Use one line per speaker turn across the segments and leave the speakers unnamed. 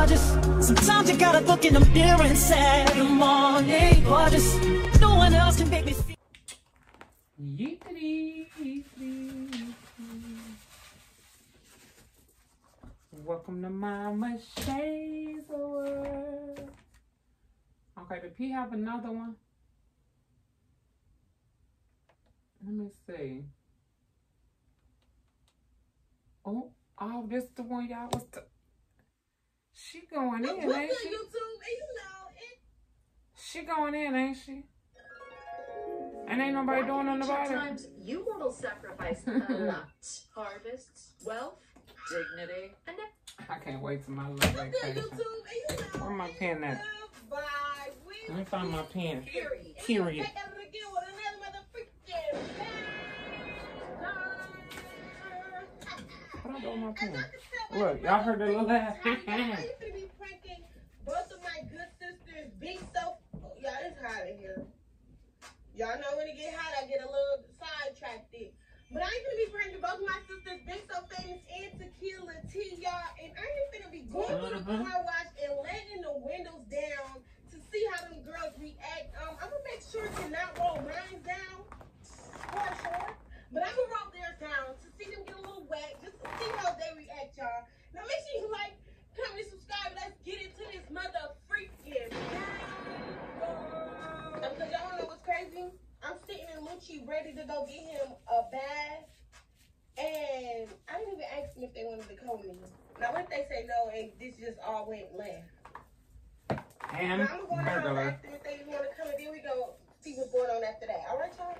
gorgeous. Sometimes you gotta look in the mirror and say, good morning, gorgeous. No one else can make me feel.
Welcome to Mama Shay's World. Okay, did P have another one? Let me see. Oh, this the one y'all was. She going in, ain't she?
YouTube, and you know it.
She going in, ain't she? And ain't nobody doing nothing about it.
Sometimes you mortals sacrifice a lot. Harvests, wealth, dignity, and
I can't wait till my little vacation. Where my pen at? Let me find my pen. Period. What I do with my pen? Look, y'all heard that little laugh.
I used to be pranking both of my good sisters, Big Soap. Y'all, it's hot in here. Y'all know when it get hot, I get a little sidetracked. But I ain't gonna be pranking both of my sisters, Big So Famous and Tequila T, y'all. And I ain't gonna be going to the car wash and letting the windows down to see how them girls react. I'm gonna make sure to not roll mine down, for sure. But I'm gonna roll theirs down to see them get a little wet, just to see how they react, y'all. Now make sure you like, comment, subscribe. Let's get into this mother freaking because y'all know what's crazy? I'm sitting in Lucci ready to go get him a bath. And I didn't even ask them if they wanted to come with me. Now what if they say no and this just all went left?
And
I'm going to ask them if they want to come and then we go see what's going on after that. Alright, y'all?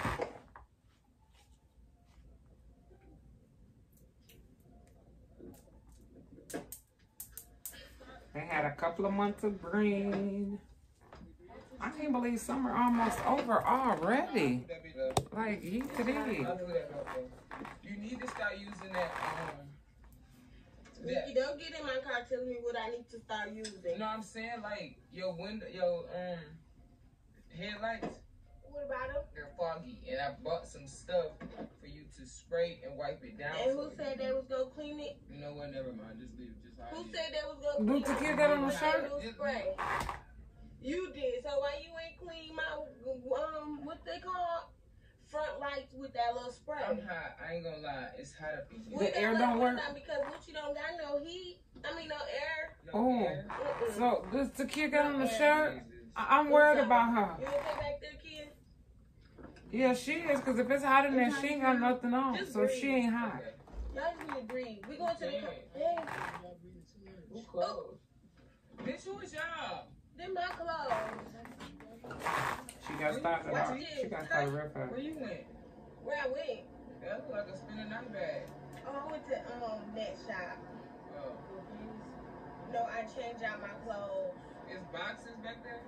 They had a couple of months of green. I can't believe summer almost over already. Like, you could eat.
You need to start using that.
Nikki, don't get in my car telling me what I need to start using.
You know what I'm saying? Like, your window, your headlights.
What about them?
They're foggy. And I bought some stuff for you to spray and wipe it down.
And who said they was going to clean it?
You know what? Never mind. Just leave it. Just
Who said they was going to clean it?
Do the kid got on the shirt?
Spray. You did. So why you ain't clean my what they call front lights with that little spray?
I'm hot. I ain't gonna lie. It's hot up in here.
The air don't work?
Because Gucci don't got no heat. I mean no air.
Oh. So does the kid got on the shirt? I'm worried about her.
You wanna take back there, kid?
Yeah, she is, because if it's hot in there, she ain't got nothing on. So she ain't hot.
Y'all just need to breathe. We going to the
Who clothes? Bitch, who is y'all?
Them my clothes.
She got started off. She got started real fast.
Where you went?
Where I went?
That look like a spinning night bag.
Oh, I went to that shop.
Oh.
No, I changed out my clothes.
Is boxes back there?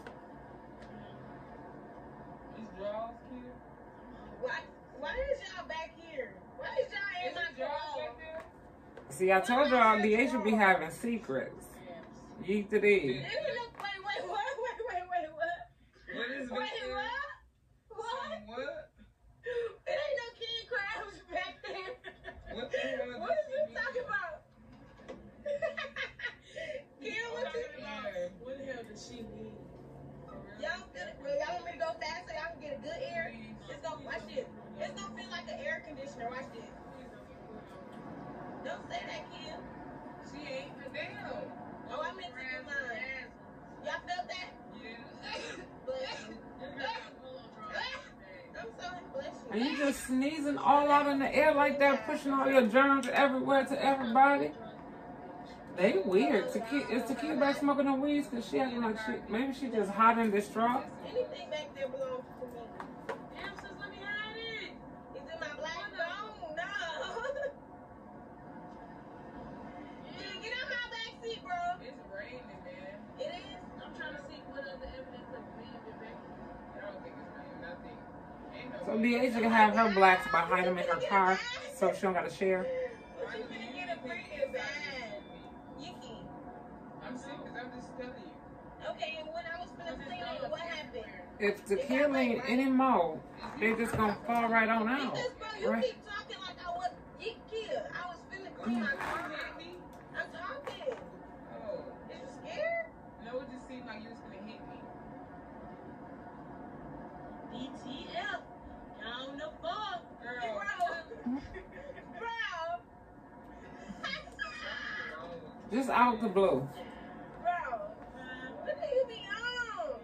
These drawers, kid?
Why is y'all back here? Why is y'all in my clothes?
Back there?
See, I told y'all DA should be having secrets. Yeet to these.
Wait, what?
What is
Wait,
it?
what?
What?
It ain't no king crabs back there.
What the hell
What is you talking about? Kill,
What the hell does she need?
y'all want me to go fast so y'all can get a good air? Watch this. It's gonna feel like an air conditioner. Watch this. Don't say that, kid.
She ain't the damn.
Oh, I meant to do mine. Y'all felt that?
Yeah.
Bless you. I'm sorry, bless you.
And you just sneezing all out in the air like that, pushing all your germs everywhere to everybody. They weird. Is Tequila back smoking no weed? Because she acting like maybe she just hot and distraught.
Anything back there belongs to me. Damn, sis, let me hide it. Is it my black phone? No. Get out my back seat, bro.
It's raining, man.
It is. I'm trying to see what other evidence of me been back.
I don't think it's raining. Nothing. Ain't no
So DA can have her blacks behind them in her car so she don't got to share.
What you finna get a freaking bag? Yicky.
I'm serious. I'm just telling you.
Okay, and when I was finna clean it, what happened?
If Tequila ain't anymore, they just gonna fall right on out.
Because, bro, you
Right?
keep talking like I was Yicky. I was finna clean my car. I'm talking.
Oh,
Just out the blue.
Bro, what do you be on?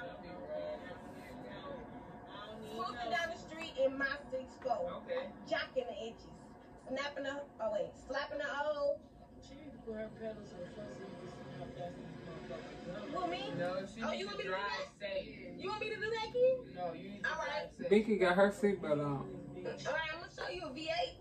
Walking down the street in my 6'4",
Okay.
jocking the inches, slapping the O. You want me?
No, she
Oh,
needs
you want me
to
to do
drive
that?
safe.
You want me to do that, kid?
No, you need to
All right.
drive safe.
Vicky got her seatbelt on.
All right, I'm gonna show you a V8.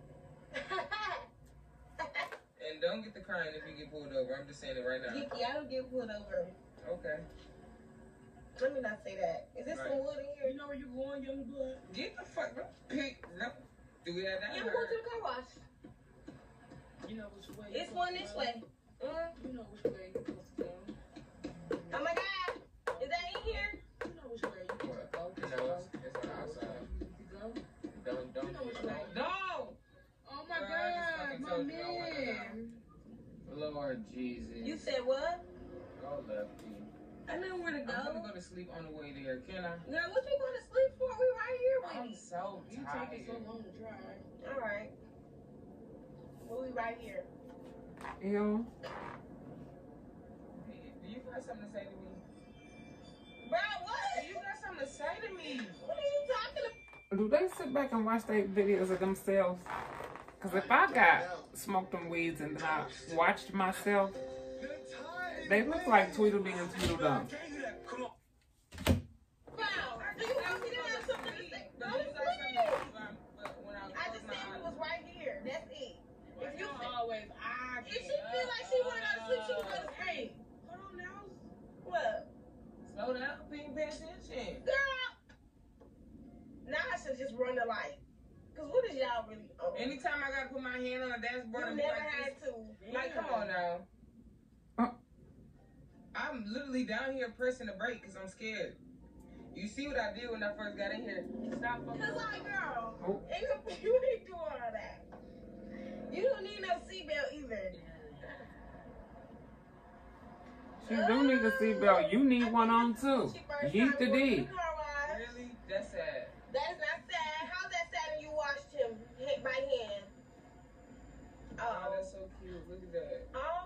And don't get the crying if you get pulled over. I'm just saying it right now.
Vicky, I don't get pulled over.
Okay.
Let me not say that. Is there some wood in here?
You know where you going, young blood?
Get the fuck up. Pick. No. Do we have that?
Yeah, I'm going to the car wash.
You know which way.
It's one this way.
You know which way you're supposed to go.
Oh my God. Is that in here?
You know which way you're supposed to go.
You know, it's on the outside.
You go.
Don't.
You know which way.
No!
Oh my
Girl, I
God,
just fucking
my
told you I wanted
man.
Lord Jesus.
You said what?
Go lefty.
I know where to
I'm gonna
go.
go to sleep on the way there. Can I?
Girl, what you going to sleep for? We right here with
I'm
you.
so
You
tired.
taking so long to drive.
All right. Well, we right here.
Ew.
Do you got something to say to me?
Bro, what?
Do you got something to say to me?
What are you talking about?
Do they sit back and watch their videos of themselves? Because if I got smoked them weeds and then I watched myself, they look like Tweedledee and Tweedledum.
Wow. Do you want me to have something to say? Go to sleep. I just said it was right here. That's it. If you
always
if she feel like she want to go to sleep, she can go to sleep.
Hold on now.
What?
Slow down. Pay attention.
Girl. Now I should just run the light. Because what is y'all really on?
Anytime I gotta put my hand on the dashboard,
You
and be
never
like
had
this,
to.
like, come on now. I'm literally down here pressing the brake because I'm scared. You see what I did when I first got in here? Stop fucking.
Cause like, girl,
Oh.
you ain't doing all that. You don't need no seatbelt either.
She do need a seatbelt. You need one on too. Yeet the D.
Really? That's sad.
That is not sad. How's that sad when you watched him hit by hand?
Oh, that's so cute. Look at that.
Oh.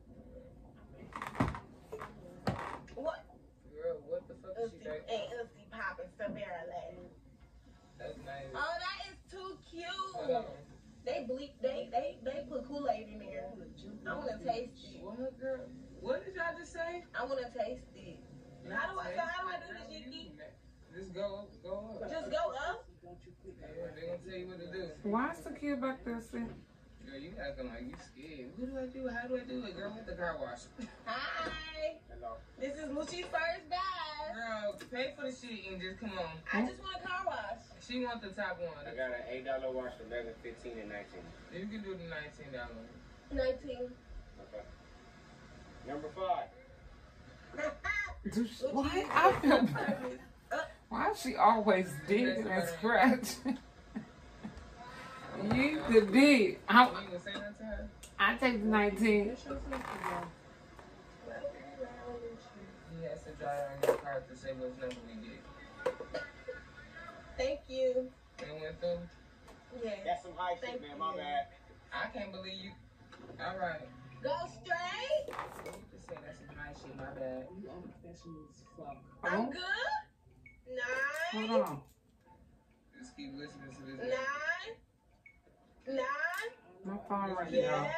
What?
Girl, what the fuck is she
Uzi
like?
and Uzi popping Savera.
That's nice.
Oh, that is too cute.
Hold on.
They put Kool-Aid in there. I wanna taste it.
What, girl? What did y'all just say?
I wanna taste it. How do I do this, Yiki?
Just go up.
Just go up?
Yeah, they gonna tell you what to do.
Why is the kid back there sitting?
Girl, you acting like you scared. What do I do? How do I do it? Girl, with the car wash.
Hi.
Hello.
This is Moochie's first bath.
Girl, pay for the shit and just come on.
I just want a car wash.
She want the top one.
I got an $8 wash, 11, 15, and 19.
You can do the $19.
19.
Okay. Number 5.
Why? I feel bad. Why is she always digging and scratching? Yeet the D.
You gonna say that to her?
I take the 19.
He has to drive around your car to say which number we get.
Thank you.
They went through.
Yeah.
That's some high
Thank
shit, man.
you.
My bad.
I can't believe you. All right.
Go straight.
You just say that's some nice shit. My bad.
You unprofessional as fuck.
I'm
Oh,
good. 9.
hold on.
Just keep listening to this.
9. 9.
My phone right there.
Yes.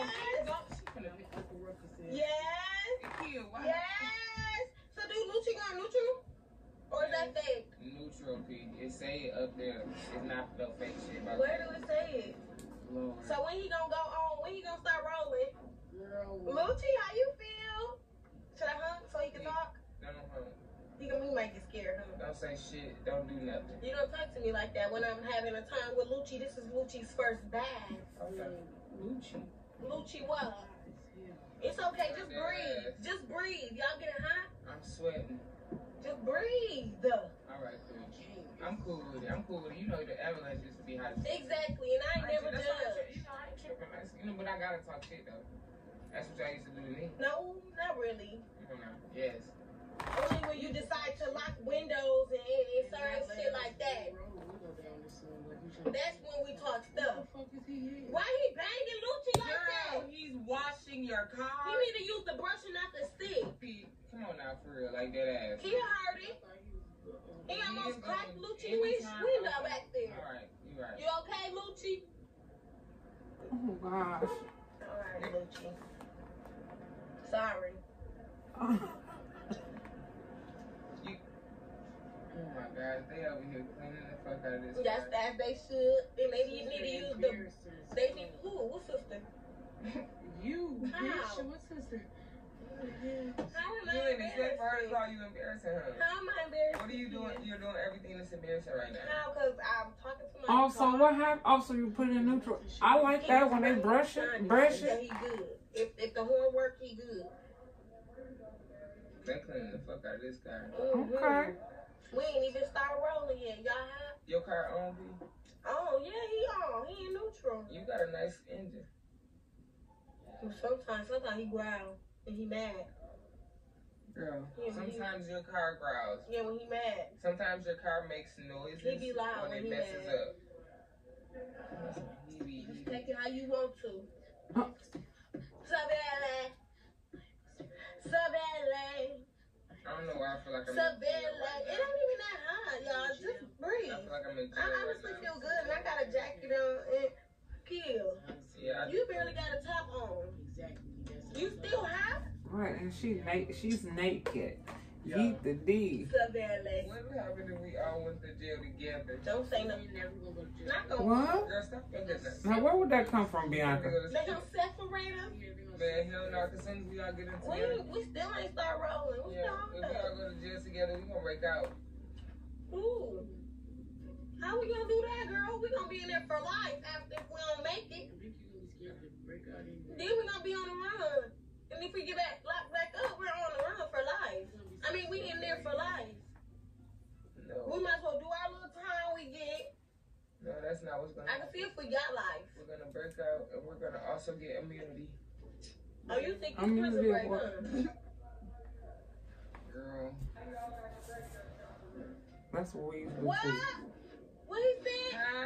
Yeah.
Yes.
Here, why?
Yes. So do Lucci go neutral? Or is that fake?
Neutral, P. It say it up there. It's not no fake shit about
Where
that.
do it say it?
Lord.
So when he gonna go on? When he gonna start rolling?
Girl.
Lucci, how you feel? Should I hug so he can talk?
Don't hurt.
He might get scared, huh?
Don't say shit. Don't do nothing.
You don't talk to me like that when I'm having a time with Lucci. This is Lucci's first bath.
Okay.
Lucci.
Lucci, what? It's okay. Just breathe. Just breathe. Y'all get it hot?
I'm sweating.
Just breathe.
All right, cool. I'm cool with it. You know the avalanche used to be hot.
Exactly, and I ain't never
That's what I
judged.
said. You know, I ain't tripping. But I gotta talk shit though. That's what y'all used to do to me.
No, not really.
Yes.
Only when you decide to lock windows and certain shit like that. That's when we talk stuff.
What the fuck is he in?
Why he banging Lucci like
Girl,
that?
he's washing your car.
He need to use the brush and not the stick.
Pete, come on now, for real, like that ass.
He hurt it. He almost cracked Lucci's window back there.
Alright, you right.
You okay, Lucci?
Oh gosh.
Alright, Lucci. Sorry.
Oh my God, they over here cleaning the fuck out of this.
That's
car.
as they should. And they need to use the. They need who? What sister?
You,
How?
bitch. What sister?
How am I
You ain't expect for her to
embarrassing?
call you embarrassing her.
How am I embarrassing?
What are you doing? You're doing everything that's embarrassing right now.
How? Because I'm talking to my
Also, what happened? Also, you put it in neutral. I like that when they brush it. Brush
Yeah,
it.
he good. If the horn work, he good.
They cleaning the fuck out of this car.
Okay.
We ain't even started rolling yet. Y'all have?
Your car on, B?
Oh, yeah, he on. He in neutral.
You got a nice engine.
Sometimes he growl and he mad.
Girl,
Yeah,
sometimes your car growls.
Yeah, when he mad.
Sometimes your car makes noises
He be loud
when
when
it
he
messes
mad.
up. He
Just
be.
take it how you want to. Sub LA. Sub LA.
I don't know why I feel like I'm
Sub
in jail
LA.
right
It
now.
ain't even that hot, y'all. Just breathe.
I feel like I'm in jail
I
right
honestly
now.
feel good and I got a jacket on and kill.
Yeah,
You barely got a top on.
Exactly. That's
You still hot?
Right, and she's naked. Yeet the D.
Sub LA.
What would happen if we all went to jail together?
Don't say nothing.
You're never gonna go to jail.
Not gonna.
What?
Girl, stop thinking that.
Now, where would that come from, Bianca?
They gonna separate us?
Man, hell no, because as soon as we all get into together,
We still ain't start rolling. We
yeah,
still
if we all go to jail together, we gonna break out.
Ooh. How we gonna do that, girl? We gonna be in there for life after if we don't make it. Then we gonna be on the run. And if we get locked back up, we're on the run for life. I mean, we in there for life.
No,
We might as well do our little time we get.
no, that's not what's gonna
I can
happen.
see if we got life.
We're gonna break out and we're gonna also get immunity.
Oh, you think
I'm
you prison
usually
break,
at work.
huh?
Girl.
That's what we used to
What?
do.
What he said?
Huh?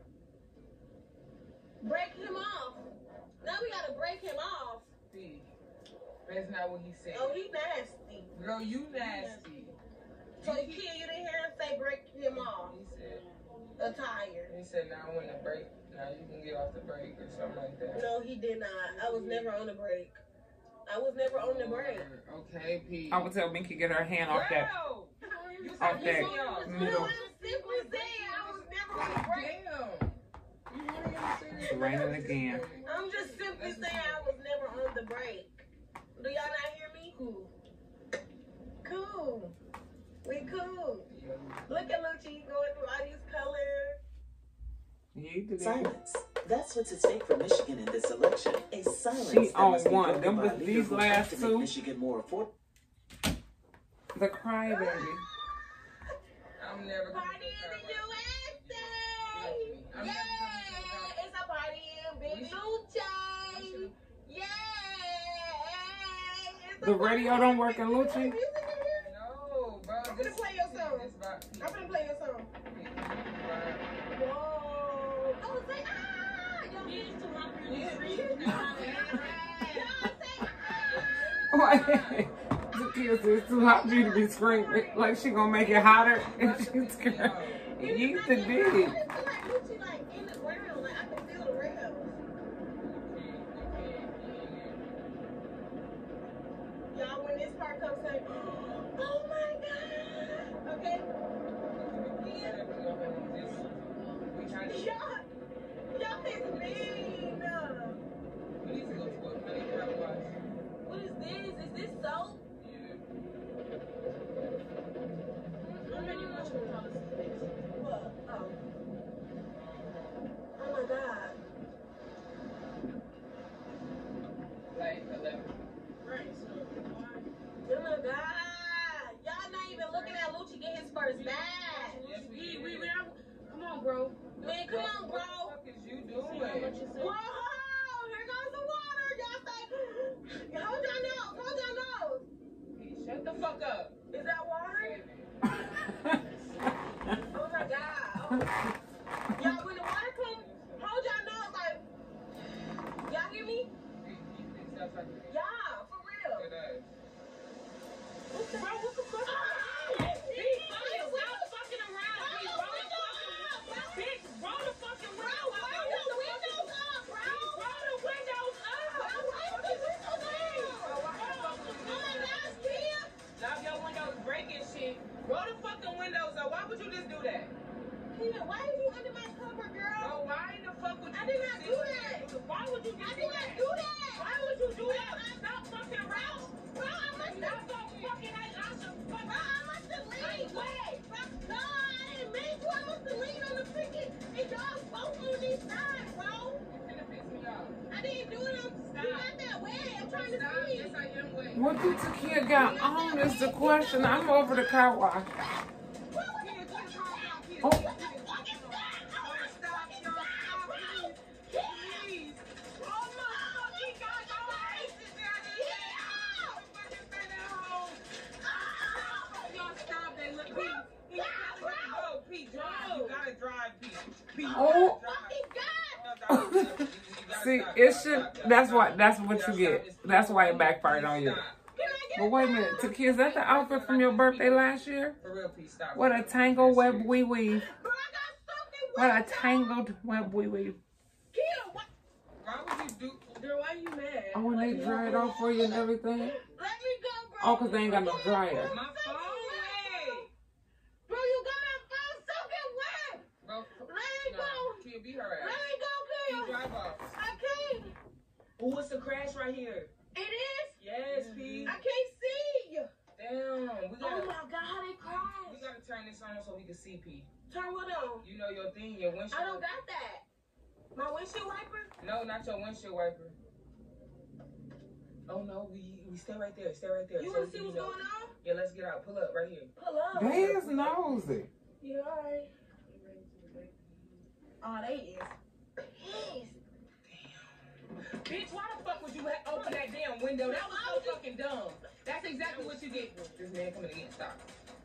Break him off. Now we gotta break him off.
See, that's not what he said.
Oh, he nasty.
Girl, you nasty.
So you didn't hear him say break him off. A tire.
He said now when the break, now you can get off the break or something like that.
No, he did not. I was never on the break. I was never on the break.
Okay, Pete.
I would tell Binky get her hand off that.
Girl! You
Off
said
that
you me off.
middle.
I'm simply saying I was never on the break.
Damn.
It's raining again.
I'm just simply saying I was never on the break. Do y'all not hear me?
Cool.
Cool. We cool. Look at Lucci going through all these colors.
Yeet the D.
Silence. That's what's at stake for Michigan in this election. A silence
She
that
on
must be
one.
broken
Them
by
was
a leader
these
who
last
wants to make
two.
Michigan more affordable.
The crybaby.
I'm never gonna
Party in the USA!
I'm
Yeah!
never gonna
It's a party in Big Lucci! Yeah! It's a
The radio
party.
don't work in Lucci?
No, bro.
I'm gonna play your song.
It's about Pete.
I'm gonna play your song. Whoa! Oh, say ah! Y'all need to rock your street. Y'all say ah!
Wait. The kids is too hot for you to be screaming. Like she gonna make it hotter. And she's screaming. Yeet the D.
I feel like Lucci like in the ground. Like I can feel the rails. Y'all, when this part comes, say, oh my God. Okay? Y'all is mean. What is this? Is this soap? What? Oh. Oh my God. Oh my God. Y'all not even looking at Lucci get his first bag.
Come on, bro.
Man, come on, bro.
What the fuck is you doing?
Whoa, here goes the water. Y'all say, hold your nose, hold your nose.
Shut the fuck up.
Is that water? Oh my God. Y'all, when the water Yeah, for real.
It does.
What the fuck?
Roll the fucking windows up. Why would you just do that?
Tia, why are you under my cover, girl?
Bro, why the fuck would you
I did not do that.
Why would you just
I did not do that.
Why would you do that? Stop fucking around.
Bro, I must have
fucking hate Asha.
Bro, I must have leaned. Wait. No, I didn't mean to. I must have leaned on the freaking and y'all both on this side, bro.
It's gonna piss me off.
I didn't do it. You're not that way. I'm trying to see.
Yes, I am way.
What the Takia got on is the question. I'm over the car wash. Oh. Oh. See, it should. That's what you get. That's why it backfired on you. But wait a minute, Takia, is that the outfit from your birthday last year?
For real, please stop.
What a tangled web we weave. What a tangled web we weave.
Why would you do?
Girl, why you mad?
Oh, when they dry it off for you and everything?
Let me go, bro.
Oh, because they ain't got no dryer.
My phone wet.
Bro, you got my phone soaking wet.
Bro,
Let me go.
Can't be her ass.
Let me go,
Please
girl.
drive off.
I can't.
Oh, it's a crash right here.
It is?
Yes, P.
I can't see.
Damn. We
Oh
gotta,
my God, how they
we
crash.
gotta turn this on so we can see P.
Turn what on?
You know your thing, your windshield.
I don't got that. My windshield wiper?
No, not your windshield wiper. Oh no, we stay right there. Stay right there.
You
So
want to see what's going on?
Yeah, let's get out. Pull up right here.
Pull up.
They is nosy.
Yeah, all right. Oh, they is pissed.
Bitch, why the fuck would you open that damn window? That was so fucking dumb. That's exactly what you get. This man coming to get stopped.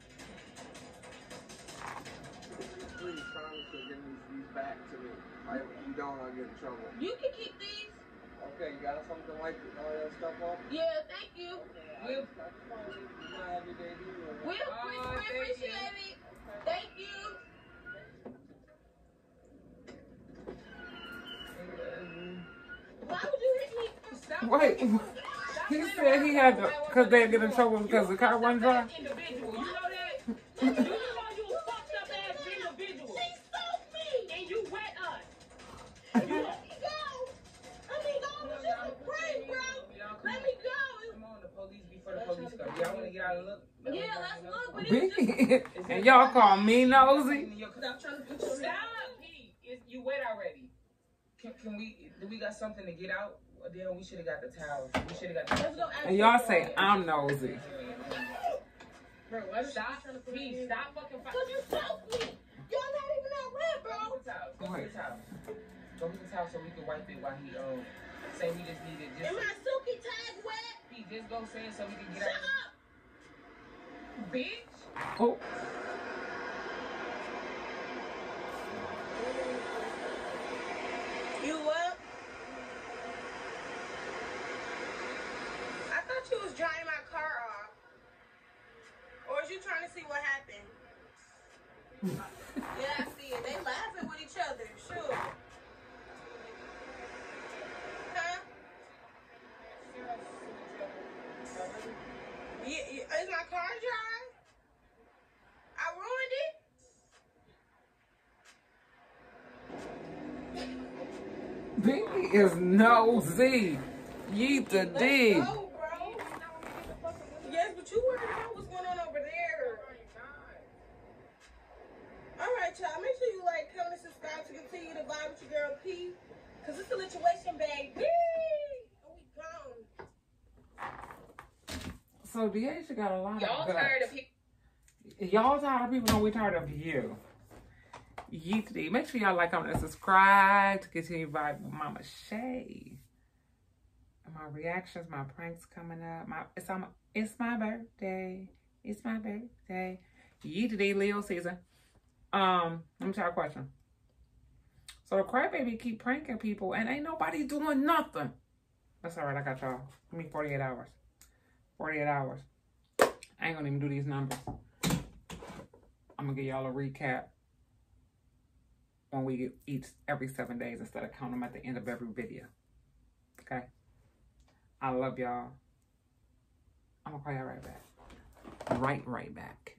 Please promise to give these back to me. If you don't, I'll get in trouble.
You can keep these.
Okay, you got something like all that stuff off?
Yeah, thank you.
We'll,
We appreciate it. Thank you. Why would you hit me? Stop.
Wait. He said he had to, because they'd get in trouble because the car wasn't dry.
Individual, you know that? You know you a fucked up ass individual.
She soaked me.
And you wet us.
Let me go. Let me go. I'm just a prank, bro. Let me go.
Come on, the police before the police come. Y'all want to get out and look?
Yeah, let's look. But it's just...
And y'all call me nosy?
Stop trying to put your...
Stop, Pete. You wet already. Can we, do we got something to get out? Or then we should have got the towels. We should have got the
Let's go ask
And y'all say I'm nosy.
Bro, why
Stop, Pete. Stop fucking fighting.
Because you soaked me. Y'all not even that wet, bro.
Go get the towels. Go get the towels. Go get the towels so we can wipe it while he say we just needed
Am my silky tag wet?
Pete, just go say it so we can get
Shut
out.
up.
Bitch.
Oh.
You what? I thought you was drying my car off. Or is you trying to see what happened? Yeah, I see it. They laughing with each other. Sure. Huh? Yeah, is my car dry? I ruined it?
Binky is nosy. Yeet the D.
Let's go, bro. Yes, but you worried about what's going on over there. All right, y'all. Make sure you like, comment, and subscribe to continue to vibe with your girl P. Because it's a situation, baby. And we gone.
So Deasia got a lot
Y'all
of guts.
tired of people.
Y'all tired of people know we tired of you. Yeet the D. Make sure y'all like, comment, and subscribe to continue to vibe with Mama Shay. My reactions, my pranks coming up. It's my birthday. It's my birthday. Yeet the D, Leo season. Let me try a question. So the crybaby keep pranking people and ain't nobody doing nothing. That's all right. I got y'all. Give me 48 hours. 48 hours. I ain't gonna even do these numbers. I'm gonna give y'all a recap when we get each every 7 days instead of counting them at the end of every video. Okay? I love y'all. I'm gonna call y'all right back. Right back.